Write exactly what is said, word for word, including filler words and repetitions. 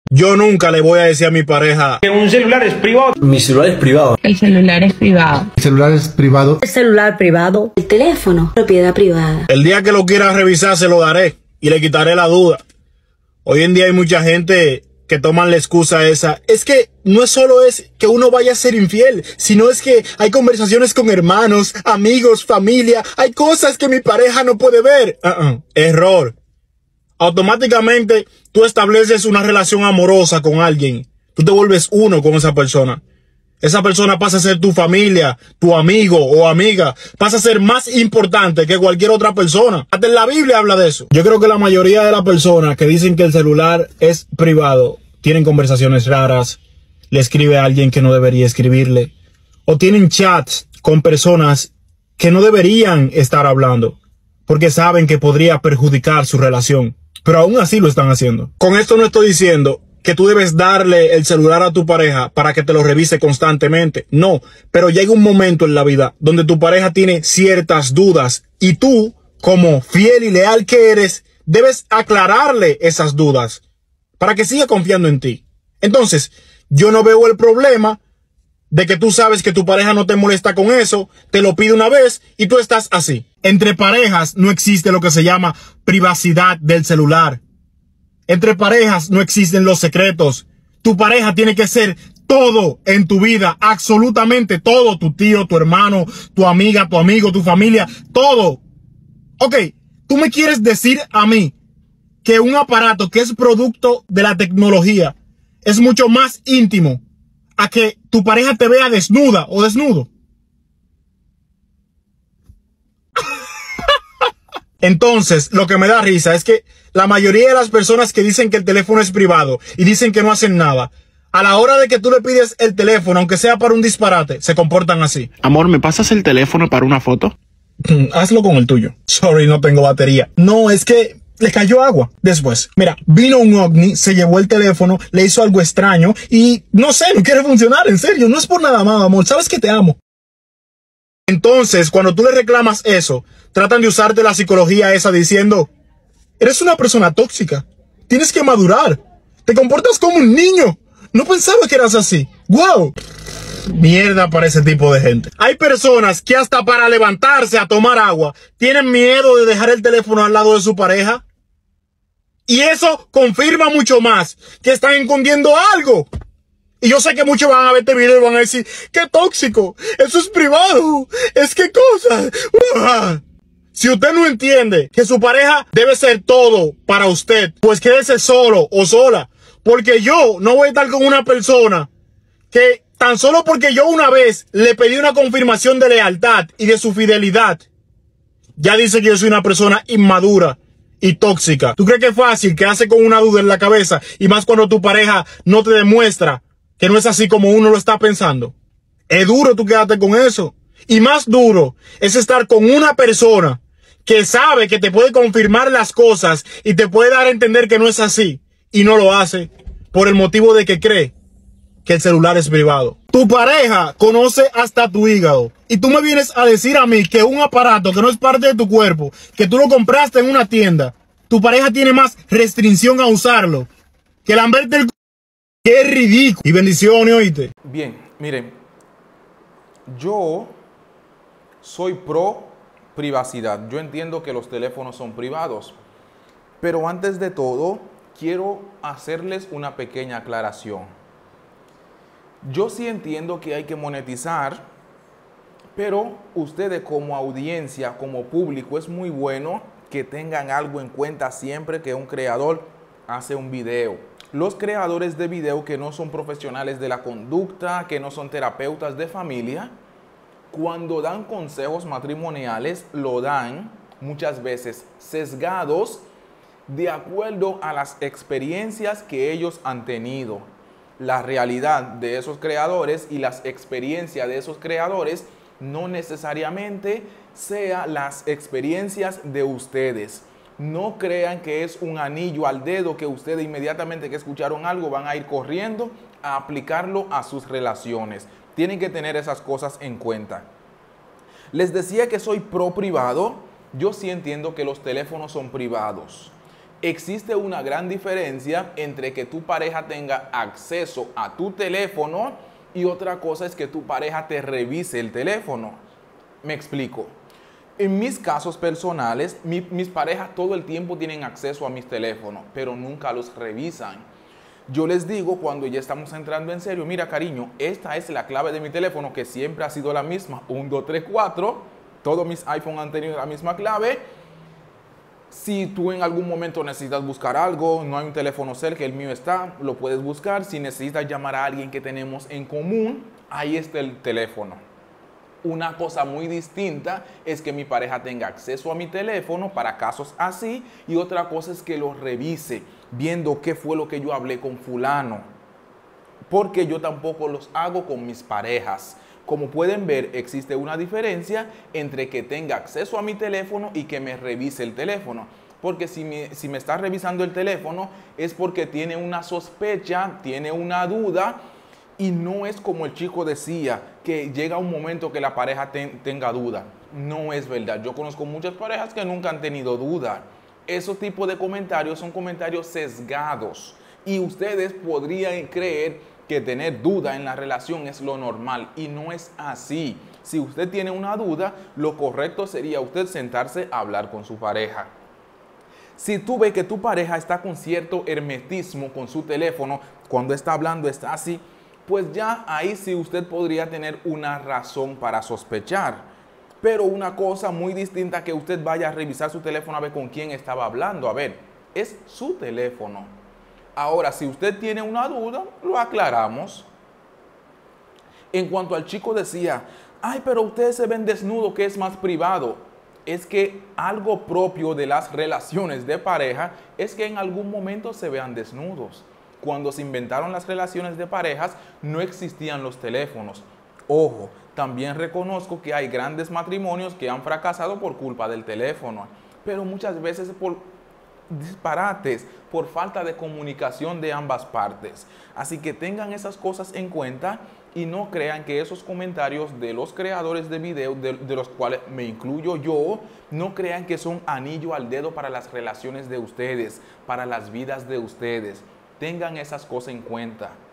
Yo nunca le voy a decir a mi pareja que un celular es privado. Mi celular es privado. El celular es privado. El celular es privado. El celular privado. El teléfono, propiedad privada. El día que lo quiera revisar se lo daré y le quitaré la duda. Hoy en día hay mucha gente que toman la excusa esa. Es que no es solo es que uno vaya a ser infiel, sino es que hay conversaciones con hermanos, amigos, familia. Hay cosas que mi pareja no puede ver. Uh-uh. Error. Automáticamente tú estableces una relación amorosa con alguien. Tú te vuelves uno con esa persona. Esa persona pasa a ser tu familia, tu amigo o amiga. Pasa a ser más importante que cualquier otra persona. Hasta en la Biblia habla de eso. Yo creo que la mayoría de las personas que dicen que el celular es privado tienen conversaciones raras, le escribe a alguien que no debería escribirle, o tienen chats con personas que no deberían estar hablando porque saben que podría perjudicar su relación. Pero aún así lo están haciendo. Con esto no estoy diciendo que tú debes darle el celular a tu pareja para que te lo revise constantemente. No, pero llega un momento en la vida donde tu pareja tiene ciertas dudas y tú, como fiel y leal que eres, debes aclararle esas dudas para que siga confiando en ti. Entonces, yo no veo el problema de que tú sabes que tu pareja no te molesta con eso, te lo pide una vez y tú estás así. Entre parejas no existe lo que se llama privacidad del celular. Entre parejas no existen los secretos. Tu pareja tiene que ser todo en tu vida, absolutamente todo. Tu tío, tu hermano, tu amiga, tu amigo, tu familia, todo. Ok, tú me quieres decir a mí que un aparato que es producto de la tecnología es mucho más íntimo a que tu pareja te vea desnuda o desnudo. Entonces, lo que me da risa es que la mayoría de las personas que dicen que el teléfono es privado y dicen que no hacen nada, a la hora de que tú le pides el teléfono, aunque sea para un disparate, se comportan así. Amor, ¿me pasas el teléfono para una foto? Hazlo con el tuyo. Sorry, no tengo batería. No, es que le cayó agua. Después, mira, vino un ovni, se llevó el teléfono, le hizo algo extraño y no sé, no quiere funcionar, en serio. No es por nada más, amor. Sabes que te amo. Entonces, cuando tú le reclamas eso, tratan de usarte la psicología esa diciendo, eres una persona tóxica, tienes que madurar, te comportas como un niño, no pensaba que eras así. ¡Wow! Mierda para ese tipo de gente. Hay personas que hasta para levantarse a tomar agua tienen miedo de dejar el teléfono al lado de su pareja. Y eso confirma mucho más que están escondiendo algo. Y yo sé que muchos van a ver este video y van a decir, ¡qué tóxico! ¡Eso es privado! ¡Es que cosa! ¡Uah! Si usted no entiende que su pareja debe ser todo para usted, pues quédese solo o sola. Porque yo no voy a estar con una persona que tan solo porque yo una vez le pedí una confirmación de lealtad y de su fidelidad, ya dice que yo soy una persona inmadura y tóxica. ¿Tú crees que es fácil quedarse con una duda en la cabeza? Y más cuando tu pareja no te demuestra que no es así como uno lo está pensando. Es duro tú quedarte con eso. Y más duro es estar con una persona que sabe que te puede confirmar las cosas y te puede dar a entender que no es así. Y no lo hace por el motivo de que cree que el celular es privado. Tu pareja conoce hasta tu hígado. Y tú me vienes a decir a mí que un aparato que no es parte de tu cuerpo, que tú lo compraste en una tienda, tu pareja tiene más restricción a usarlo que lamberte el... ¡Qué ridículo! Y bendiciones, oíste. Bien, miren, yo soy pro privacidad. Yo entiendo que los teléfonos son privados. Pero antes de todo, quiero hacerles una pequeña aclaración. Yo sí entiendo que hay que monetizar, pero ustedes como audiencia, como público, es muy bueno que tengan algo en cuenta siempre que un creador hace un video. Los creadores de video que no son profesionales de la conducta, que no son terapeutas de familia, cuando dan consejos matrimoniales, lo dan muchas veces sesgados de acuerdo a las experiencias que ellos han tenido. La realidad de esos creadores y las experiencias de esos creadores no necesariamente sean las experiencias de ustedes. No crean que es un anillo al dedo que ustedes inmediatamente que escucharon algo van a ir corriendo a aplicarlo a sus relaciones. Tienen que tener esas cosas en cuenta. Les decía que soy pro privado. Yo sí entiendo que los teléfonos son privados. Existe una gran diferencia entre que tu pareja tenga acceso a tu teléfono y otra cosa es que tu pareja te revise el teléfono. Me explico. En mis casos personales, mi, mis parejas todo el tiempo tienen acceso a mis teléfonos, pero nunca los revisan. Yo les digo cuando ya estamos entrando en serio, mira cariño, esta es la clave de mi teléfono que siempre ha sido la misma, uno, dos, tres, cuatro. Todos mis iPhone han tenido la misma clave. Si tú en algún momento necesitas buscar algo, no hay un teléfono cerca, el mío está, lo puedes buscar. Si necesitas llamar a alguien que tenemos en común, ahí está el teléfono. Una cosa muy distinta es que mi pareja tenga acceso a mi teléfono para casos así y otra cosa es que lo revise viendo qué fue lo que yo hablé con fulano. Porque yo tampoco los hago con mis parejas. Como pueden ver, existe una diferencia entre que tenga acceso a mi teléfono y que me revise el teléfono. Porque si me, si me está revisando el teléfono es porque tiene una sospecha, tiene una duda. Y no es como el chico decía, que llega un momento que la pareja ten, tenga duda. No es verdad. Yo conozco muchas parejas que nunca han tenido duda. Esos tipos de comentarios son comentarios sesgados. Y ustedes podrían creer que tener duda en la relación es lo normal. Y no es así. Si usted tiene una duda, lo correcto sería usted sentarse a hablar con su pareja. Si tú ves que tu pareja está con cierto hermetismo con su teléfono, cuando está hablando está así, pues ya ahí sí usted podría tener una razón para sospechar. Pero una cosa muy distinta que usted vaya a revisar su teléfono a ver con quién estaba hablando. A ver, es su teléfono. Ahora, si usted tiene una duda, lo aclaramos. En cuanto al chico decía, ay, pero ustedes se ven desnudos, que es más privado. Es que algo propio de las relaciones de pareja es que en algún momento se vean desnudos. Cuando se inventaron las relaciones de parejas, no existían los teléfonos. Ojo, también reconozco que hay grandes matrimonios que han fracasado por culpa del teléfono, pero muchas veces por disparates, por falta de comunicación de ambas partes. Así que tengan esas cosas en cuenta y no crean que esos comentarios de los creadores de video, de, de los cuales me incluyo yo, no crean que son anillo al dedo para las relaciones de ustedes, para las vidas de ustedes. Tengan esas cosas en cuenta.